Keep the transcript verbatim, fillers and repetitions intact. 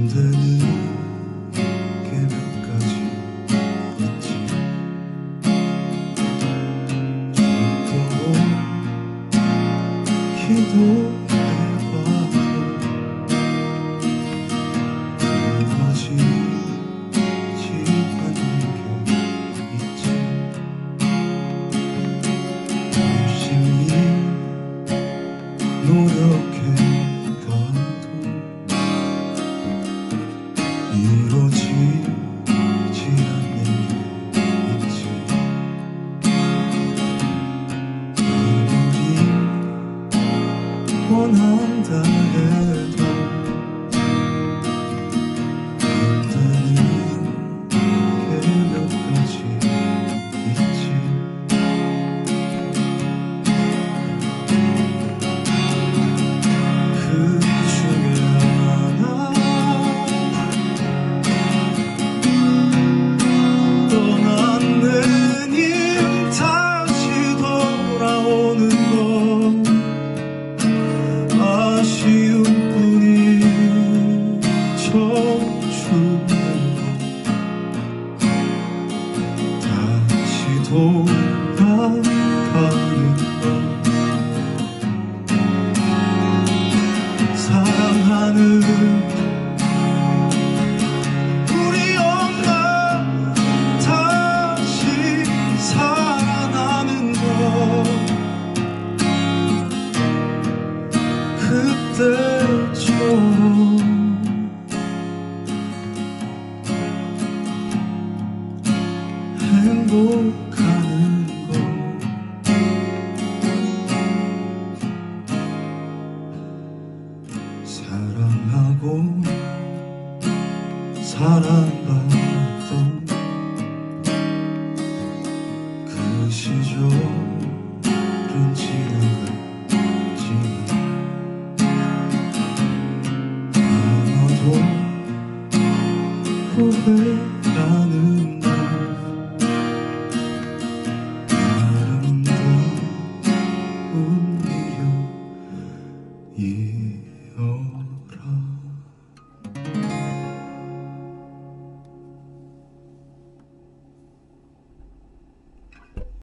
되는 게 몇 가지 있지. 죽도록 기도해봐도 무너지지 않는 게 있지. 열심히 노력해가도 이루어지지 않는 게 있지. 아무리 원한다 해도 안 되는 게 몇 가지 있지. 그 중에 하나 떠나는 일 다시 돌아오는 건 아쉬운 뿐인 척추는 다시 돌아가는 건 사랑하는 우리 엄마 다시 살아나는 것 그때처럼 행복하는 것 사랑하고 사랑받고